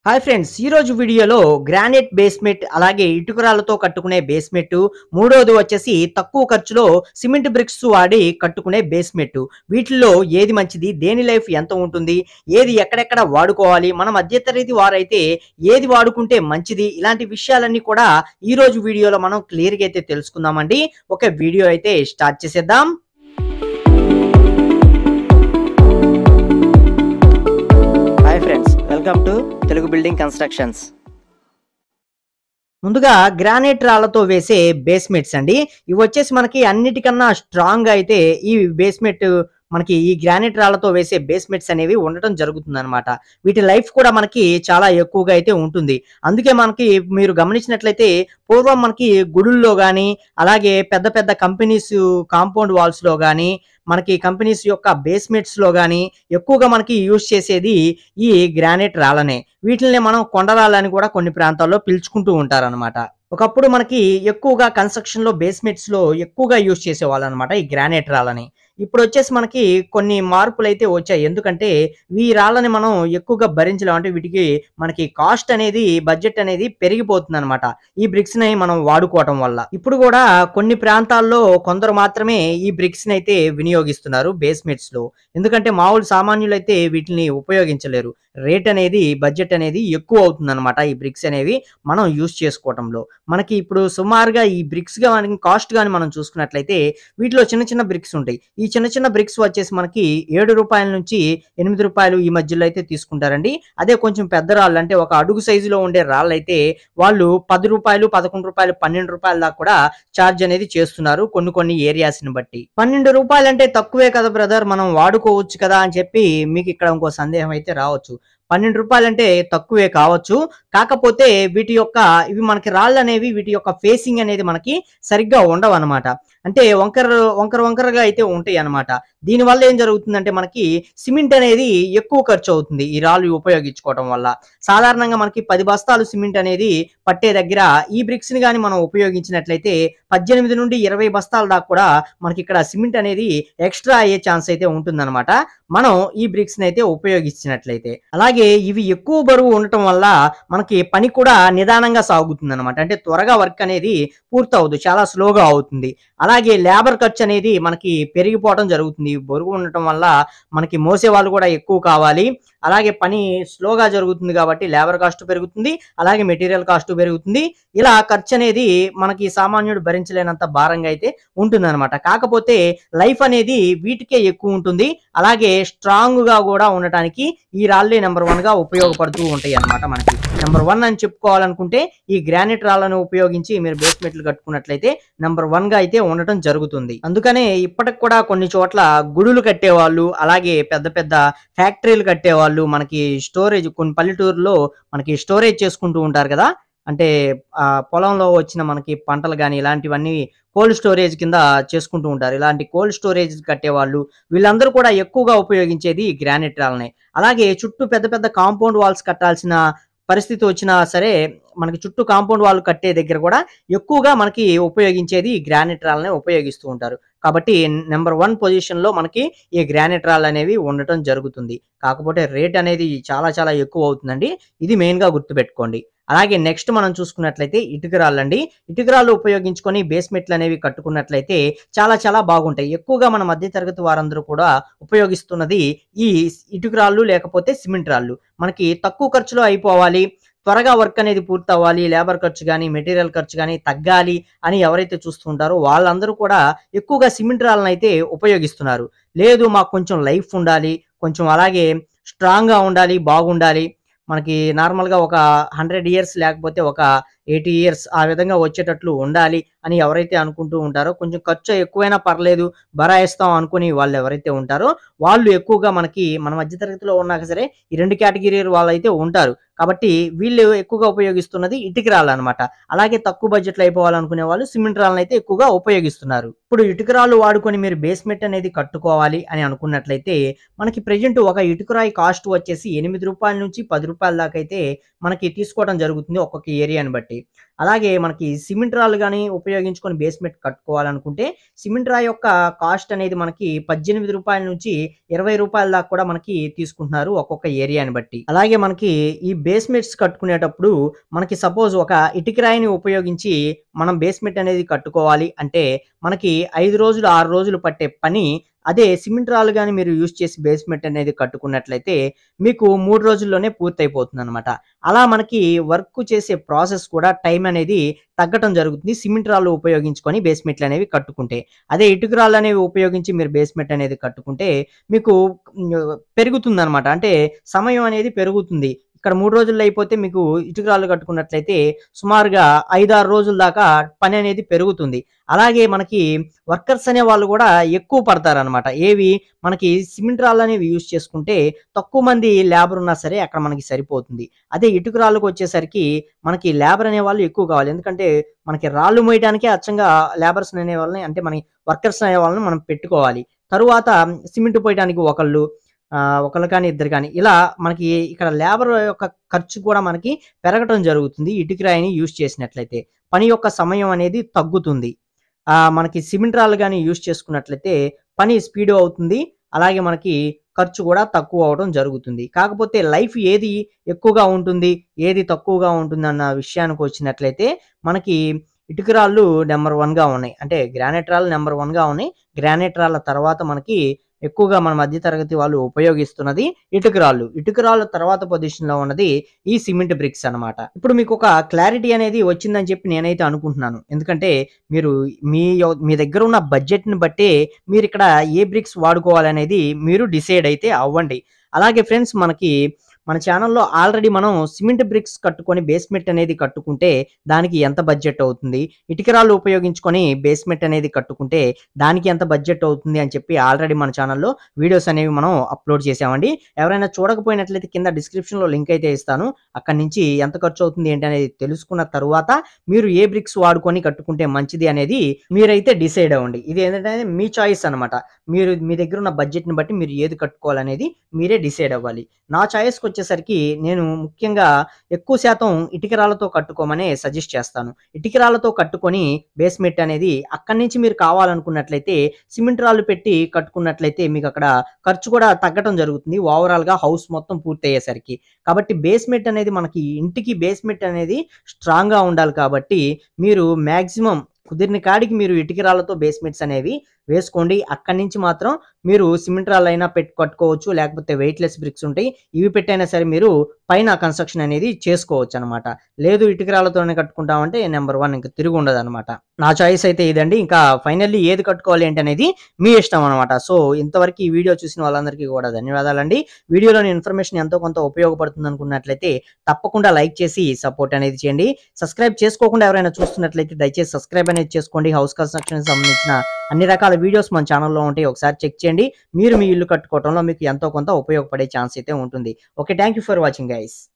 Hi friends, ఈ రోజు వీడియోలో గ్రానైట్ బేస్మెంట్ అలాగే ఇటుకరాలతో కట్టుకునే బేస్మెంట్, మూడోది వచ్చేసి తక్కువ ఖర్చులో సిమెంట్ బ్రిక్స్ వాడి కట్టుకునే బేస్మెంట్. వీటిల్లో ఏది మంచిది, దేని లైఫ్ ఎంత ఉంటుంది, ఏది ఎక్కడెక్కడ వాడుకోవాలి, మన మధ్యతరగతి వారైతే ఏది వాడుకుంటే మంచిది, ఇలాంటి విషయాలన్నీ కూడా ఈ రోజు వీడియోలో మనం క్లియర్గా అయితే తెలుసుకుందామండి. ఒక వీడియో అయితే స్టార్ట్ చేసేద్దాం. Hi friends, welcome to Telugu building constructions. ముందుగా గ్రానైట్ రాళ్లతో వేసే బేస్మెంట్స్ అండి. ఇవి వచ్చేసి మనకి అన్నిటికన్నా స్ట్రాంగ్ అయితే ఈ బేస్మెంట్ మనకి ఈ గ్రానైట్ రాళ్లతో వేసే బేస్మెంట్స్ అనేవి ఉండటం జరుగుతుంది అనమాట. వీటి లైఫ్ కూడా మనకి చాలా ఎక్కువగా అయితే ఉంటుంది. అందుకే మనకి మీరు గమనించినట్లయితే పూర్వం మనకి గుడుల్లో కానీ అలాగే పెద్ద పెద్ద కంపెనీస్ కాంపౌండ్ వాల్స్ లో కానీ మనకి కంపెనీస్ యొక్క బేస్మెంట్స్ లో కానీ ఎక్కువగా మనకి యూజ్ చేసేది ఈ గ్రానైట్ రాళ్ళనే. వీటిని మనం కొండరాళ్ళని కూడా కొన్ని ప్రాంతాల్లో పిలుచుకుంటూ ఉంటారనమాట. ఒకప్పుడు మనకి ఎక్కువగా కన్స్ట్రక్షన్ లో బేస్మెంట్స్ లో ఎక్కువగా యూజ్ చేసేవాళ్ళు అనమాట ఈ గ్రానైట్ రాళ్ళని. ఇప్పుడు వచ్చేసి మనకి కొన్ని మార్పులు అయితే వచ్చాయి. ఎందుకంటే ఈ రాళ్ళని మనం ఎక్కువగా భరించలేం. అంటే వీటికి మనకి కాస్ట్ అనేది, బడ్జెట్ అనేది పెరిగిపోతుంది అనమాట ఈ బ్రిక్స్ ని మనం వాడుకోవటం వల్ల. ఇప్పుడు కూడా కొన్ని ప్రాంతాల్లో కొందరు మాత్రమే ఈ బ్రిక్స్ ని అయితే వినియోగిస్తున్నారు బేస్మెంట్స్ లో. ఎందుకంటే మామూలు సామాన్యులు అయితే వీటిని ఉపయోగించలేరు. రేట్ అనేది, బడ్జెట్ అనేది ఎక్కువ అవుతుంది అనమాట ఈ బ్రిక్స్ అనేవి మనం యూజ్ చేసుకోవటంలో. మనకి ఇప్పుడు సుమారుగా ఈ బ్రిక్స్ గా కాస్ట్ గాని మనం చూసుకున్నట్లయితే వీటిలో చిన్న చిన్న బ్రిక్స్ ఉంటాయి. ఈ చిన్న చిన్న బ్రిక్స్ వచ్చేసి మనకి ₹7 నుంచి ₹8 ఈ మధ్యలో అయితే తీసుకుంటారండి. అదే కొంచెం పెద్ద రాళ్ళు, అంటే ఒక అడుగు సైజులో ఉండే రాళ్ళు అయితే వాళ్ళు ₹10, ₹11, ₹12 దాకా కూడా ఛార్జ్ అనేది చేస్తున్నారు కొన్ని కొన్ని ఏరియాస్ ని బట్టి. ₹12 అంటే తక్కువే కదా బ్రదర్, మనం వాడుకోవచ్చు కదా అని చెప్పి మీకు ఇక్కడ ఇంకో సందేహం అయితే రావచ్చు. ₹12 అంటే తక్కువే కావచ్చు. కాకపోతే వీటి యొక్క ఇవి మనకి రాళ్ళు అనేవి వీటి యొక్క ఫేసింగ్ అనేది మనకి సరిగ్గా ఉండవు అనమాట. అంటే వంకరగా అయితే ఉంటాయి అనమాట. దీనివల్ల ఏం జరుగుతుందంటే మనకి సిమెంట్ అనేది ఎక్కువ ఖర్చు అవుతుంది ఈ రాళ్ళు ఉపయోగించుకోవడం వల్ల. సాధారణంగా మనకి 10 బస్తాలు సిమెంట్ అనేది పట్టే దగ్గర ఈ బ్రిక్స్ ని కానీ మనం ఉపయోగించినట్లయితే 18 నుండి 20 బస్తాల దాకా కూడా మనకి ఇక్కడ సిమెంట్ అనేది ఎక్స్ట్రా అయ్యే ఛాన్స్ అయితే ఉంటుందన్నమాట మనం ఈ బ్రిక్స్ ని అయితే ఉపయోగించినట్లయితే. అలాగే ఇవి ఎక్కువ బరువు ఉండటం వల్ల మనకి పని కూడా నిదానంగా సాగుతుంది అనమాట. అంటే త్వరగా వర్క్ అనేది పూర్తవుదు, చాలా స్లోగా అవుతుంది. అలాగే లేబర్ ఖర్చు అనేది మనకి పెరిగిపోవడం జరుగుతుంది. బరువు ఉండటం వల్ల మనకి మోసే వాళ్ళు కూడా ఎక్కువ కావాలి. అలాగే పని స్లోగా జరుగుతుంది కాబట్టి లేబర్ కాస్ట్ పెరుగుతుంది, అలాగే మెటీరియల్ కాస్ట్ పెరుగుతుంది. ఇలా ఖర్చు అనేది మనకి సామాన్యుడు భరించలేనంత భారంగా అయితే ఉంటుందన్నమాట. కాకపోతే లైఫ్ అనేది వీటికే ఎక్కువ ఉంటుంది. అలాగే స్ట్రాంగ్ గా కూడా ఉండటానికి ఈ రాళ్ళే నెంబర్ 1 గా ఉపయోగపడుతూ ఉంటాయి అన్నమాట. మనకి నెంబర్ 1 అని చెప్పుకోవాలనుకుంటే ఈ గ్రానైట్ రాళ్ళను ఉపయోగించి మీరు బేస్మెంట్లు కట్టుకున్నట్లయితే నెంబర్ 1 గా అయితే ఉండటం జరుగుతుంది. అందుకనే ఇప్పటికి కూడా కొన్ని చోట్ల గుడులు కట్టేవాళ్ళు, అలాగే పెద్ద పెద్ద ఫ్యాక్టరీలు కట్టేవాళ్ళు, మనకి స్టోరేజ్ కొన్ని పల్లెటూరులో మనకి స్టోరేజ్ చేసుకుంటూ ఉంటారు కదా. అంటే పొలంలో వచ్చిన మనకి పంటలు కానీ ఇలాంటివన్నీ కోల్డ్ స్టోరేజ్ కింద చేసుకుంటూ ఉంటారు. ఇలాంటి కోల్డ్ స్టోరేజ్ కట్టేవాళ్ళు వీళ్ళందరూ కూడా ఎక్కువగా ఉపయోగించేది గ్రానైట్ రాళ్ళని. అలాగే చుట్టూ పెద్ద పెద్ద కాంపౌండ్ వాల్స్ కట్టాల్సిన పరిస్థితి వచ్చినా సరే మనకి చుట్టూ కాంపౌండ్ వాల్ కట్టే దగ్గర కూడా ఎక్కువగా మనకి ఉపయోగించేది గ్రానైట్ రాళ్ళనే ఉపయోగిస్తూ ఉంటారు. కాబట్టి నెంబర్ 1 పొజిషన్ లో మనకి ఈ గ్రానైట్ రాళ్ళు అనేవి ఉండటం జరుగుతుంది. కాకపోతే రేట్ అనేది చాలా చాలా ఎక్కువ అవుతుందండి. ఇది మెయిన్ గా గుర్తుపెట్టుకోండి. అలాగే నెక్స్ట్ మనం చూసుకున్నట్లయితే ఇటుకరాళ్ళండి. ఇటుకరాళ్ళు ఉపయోగించుకొని బేస్మెంట్లు అనేవి కట్టుకున్నట్లయితే చాలా చాలా బాగుంటాయి. ఎక్కువగా మన మధ్య తరగతి వారందరూ కూడా ఉపయోగిస్తున్నది ఈ ఇటుకరాళ్ళు లేకపోతే సిమెంట్ రాళ్ళు. మనకి తక్కువ ఖర్చులో అయిపోవాలి, త్వరగా వర్క్ అనేది పూర్తి అవ్వాలి, లేబర్ ఖర్చు కానీ మెటీరియల్ ఖర్చు కానీ తగ్గాలి అని ఎవరైతే చూస్తుంటారో వాళ్ళందరూ కూడా ఎక్కువగా సిమెంట్ రాళ్ళని అయితే ఉపయోగిస్తున్నారు. లేదు మాకు కొంచెం లైఫ్ ఉండాలి, కొంచెం అలాగే స్ట్రాంగ్ గా ఉండాలి, బాగుండాలి, మనకి నార్మల్ గా ఒక 100 ఇయర్స్ లేకపోతే ఒక 80 ఇయర్స్ ఆ విధంగా వచ్చేటట్లు ఉండాలి అని ఎవరైతే అనుకుంటూ ఉంటారో, కొంచెం ఖర్చు ఎక్కువైనా పర్లేదు భరాయిస్తాం అనుకుని వాళ్ళు ఎవరైతే ఉంటారో వాళ్ళు ఎక్కువగా మనకి మన మధ్య తరగతిలో ఉన్నాక సరే ఈ 2 కేటగిరీ వాళ్ళు అయితే ఉంటారు. కాబట్టి వీళ్ళు ఎక్కువగా ఉపయోగిస్తున్నది ఇటుక రాళ్ళు అనమాట. అలాగే తక్కువ బడ్జెట్ లో అయిపోవాలనుకునే వాళ్ళు సిమెంట్ రాళ్ళని అయితే ఎక్కువగా ఉపయోగిస్తున్నారు. ఇప్పుడు ఇటుక రాళ్ళు వాడుకొని మీరు బేస్మెంట్ అనేది కట్టుకోవాలి అని అనుకున్నట్లయితే మనకి ప్రెజెంట్ ఒక ఇటుకరాయి కాస్ట్ వచ్చేసి ₹8 నుంచి ₹10 దాకా అయితే మనకి తీసుకోవడం జరుగుతుంది ఒక్కొక్క ఏరియాని బట్టి. కట్టుకోండి. అలాగే మనకి సిమెంట్ రాళ్ళు గాని ఉపయోగించుకొని బేస్‌మెంట్ కట్టుకోవాలనుకుంటే, సిమెంట్ రాయి యొక్క కాస్ట్ అనేది మనకి రూ. 18 నుంచి రూ. 20 దాకా కూడా మనకి తీసుకుంటున్నారు ఒక్కొక్క ఏరియాని బట్టి. అలాగే మనకి ఈ బేస్‌మెంట్స్ కట్టుకునేటప్పుడు మనకి సపోజ్ ఒక ఇటుక రాయిని ఉపయోగించి మనం బేస్‌మెంట్ అనేది కట్టుకోవాలి అంటే, మనకి 5 రోజులు, 6 రోజులు పట్టే పని అదే సిమెంట్ రాళ్ళు గాని మీరు యూజ్ చేసి బేస్‌మెంట్ అనేది కట్టుకున్నట్లయితే, మీకు 3 రోజుల్లోనే పూర్తయిపోతుందనమాట. అలా మనకి వర్క్ చేసే ప్రాసెస్ కూడా టైం అనేది తగ్గటం జరుగుతుంది. సిమెంట్ రాళ్ళు ఉపయోగించుకొని బేస్‌మెంట్‌లనేవి కట్టుకుంటే. అదే ఇటుక రాళ్ళనేవి ఉపయోగించి మీరు బేస్‌మెంట్ అనేది కట్టుకుంటే మీకు పెరుగుతుందనమాట. అంటే సమయం అనేది పెరుగుతుంది. ఇక్కడ 3 రోజుల్లో అయిపోతే మీకు ఇటుక రాళ్ళు కట్టుకున్నట్లయితే సుమారుగా 5, 6 రోజుల దాకా పని అనేది పెరుగుతుంది. అలాగే మనకి వర్కర్స్ అనేవాళ్ళు గూడా ఎక్కువ పడతారనమాట. ఏవి మనకి సిమెంట్ రాళ్ళనేవి యూజ్ చేసుకుంటే తక్కువ మంది లేబర్ ఉన్నా సరే అక్కడ మనకి సరిపోతుంది. అదే ఇటుక రాళ్ళకొచ్చేసరికి మనకి లేబర్ అనేవాళ్ళు ఎక్కువ కావాలి. ఎందుకంటే మనకి రాళ్ళు మోయడానికే అచ్చంగా లేబర్స్ అనేవాళ్ళని అంటే మన వర్కర్స్ అనేవాళ్ళని మనం పెట్టుకోవాలి. తరువాత సిమెంట్ పోయడానికి ఒకళ్ళు ఒకళ్ళు కానీ, ఇద్దరు కానీ ఇలా మనకి ఇక్కడ లేబర్ యొక్క ఖర్చు కూడా మనకి పెరగటం జరుగుతుంది. ఇటుక రాయిని యూజ్ చేసినట్లయితే. పని యొక్క సమయం అనేది తగ్గుతుంది. మనకి సిమెంట్ రాళ్ళు గాని యూజ్ చేసుకున్నట్లయితే పని స్పీడు అవుతుంది. అలాగే మనకి ఖర్చు కూడా తక్కువ అవ్వడం జరుగుతుంది. కాకపోతే లైఫ్ ఏది ఎక్కువగా ఉంటుంది, ఏది తక్కువగా ఉంటుందన్న విషయానికొచ్చినట్లయితే మనకి ఇటుక రాళ్ళు నంబర్ 1గా ఉన్నాయి. అంటే గ్రానైట్ రాళ్ళు నంబర్ 1గా ఉన్నాయి. గ్రానైట్ రాళ్ళ తర్వాత మనకి ఎక్కువగా మన మధ్య తరగతి వాళ్ళు ఉపయోగిస్తున్నది ఇటుక రాళ్ళు. ఇటుక రాళ్ళ తర్వాత పొజిషన్‌లో ఉన్నది ఈ సిమెంట్ బ్రిక్స్ అన్నమాట. ఇప్పుడు మీకొక క్లారిటీ అనేది వచ్చిందని చెప్పి నేనైతే అనుకుంటున్నాను. ఎందుకంటే మీరు మీ దగ్గర ఉన్న బడ్జెట్‌ని బట్టే మీరిక్కడ ఏ బ్రిక్స్ వాడుకోవాలనేది మీరు డిసైడ్ అయితే అవ్వండి. అలాగే ఫ్రెండ్స్ మనకి మన ఛానెల్‌లో ఆల్రెడీ మనం సిమెంట్ బ్రిక్స్ కట్టుకొని బేస్‌మెంట్ అనేది కట్టుకుంటే దానికి ఎంత బడ్జెట్ అవుతుంది? ఇటుక రాళ్ళు ఉపయోగించుకొని బేస్‌మెంట్ అనేది కట్టుకుంటే దానికి ఎంత బడ్జెట్ అవుతుంది అని చెప్పి ఆల్రెడీ మన ఛానెల్‌లో వీడియోస్ అనేవి మనం అప్‌లోడ్ చేసామండి. ఎవరైనా చూడకపోయినట్లయితే కింద డిస్క్రిప్షన్‌లో లింక్ అయితే ఇస్తాను. అక్కడి నుంచి ఎంత ఖర్చు అవుతుంది ఏంటి అనేది తెలుసుకున్న తరువాత మీరు ఏ బ్రిక్స్ వాడుకొని కట్టుకుంటే మంచిది అనేది మీరైతే డిసైడ్ అవ్వండి. ఇది ఏంటంటే మీ చాయిస్ అన్నమాట. మీరు మీ దగ్గర ఉన్న బడ్జెట్‌ని బట్టి మీరు ఏది కట్టుకోవాలనేది మీరే డిసైడ్ అవ్వాలి. నా చాయిస్‌కొచ్చేసరికి నేను ముఖ్యంగా ఎక్కువ శాతం ఇటుక రాళ్ళతో కట్టుకోమనే సజెస్ట్ చేస్తాను. ఇటుక రాళ్ళతో కట్టుకొని బేస్‌మెంట్ అనేది అక్కడి నుంచి మీరు కావాలనుకున్నట్లయితే సిమెంట్ రాళ్ళు పెట్టి కట్టుకున్నట్లయితే మీకక్కడ ఖర్చు కూడా తగ్గటం జరుగుతుంది. ఓవరాల్‌గా హౌస్ మొత్తం పూర్తయ్యేసరికి. కాబట్టి బేస్‌మెంట్ అనేది మనకి ఇంటికి బేస్‌మెంట్ అనేది స్ట్రాంగ్‌గా ఉండాలి కాబట్టి మీరు మాక్సిమం కుదిరిన కాడికి మీరు ఇటుక రాళ్ళతో బేస్‌మెంట్స్ అనేవి వేసుకోండి. అక్కడి నుంచి మాత్రం మీరు సిమెంట్ రాళ్ళైనా కట్టుకోవచ్చు. లేకపోతే వెయిట్‌లెస్ బ్రిక్స్ ఉంటాయి. ఇవి పెట్టైనా సరే మీరు పైన కన్‌స్ట్రక్షన్ అనేది చేసుకోవచ్చనమాట. లేదు ఇటుక రాళ్ళతోనే కట్టుకుంటామంటే నంబర్ 1 ఇంక తిరుగుండదనమాట. నా చాయిస్ అయితే ఇదండి. ఇంకా ఫైనల్లీ ఏది కట్టుకోవాలి ఏంటనేది మీ ఇష్టం అనమాట. సో, ఇంతవరకు ఈ వీడియో చూసిన వాళ్ళందరికీ కూడా ధన్యవాదాలండి. వీడియోలోని ఇన్ఫర్మేషన్ ఎంతో కొంత ఉపయోగపడుతుందనుకున్నట్లయితే తప్పకుండా లైక్ చేసి సపోర్ట్ అనేది చేయండి. సబ్స్క్రైబ్ చేసుకోకుండా ఎవరైనా చూస్తున్నట్లయితే దయచేసి సబ్స్క్రైబ్ అనేది చేసుకోండి. హౌస్ కన్‌స్ట్రక్షన్‌కి సంబంధించిన అన్ని రకాల వీడియోస్ మన ఛానెల్‌లో ఉంటాయి. ఒకసారి చెక్ చేయండి. మీరు మీ ఇల్లు కట్టుకోవటంలో మీకు ఎంతో కొంత ఉపయోగపడే ఛాన్స్ అయితే ఉంటుంది. Okay. Thank you for watching guys.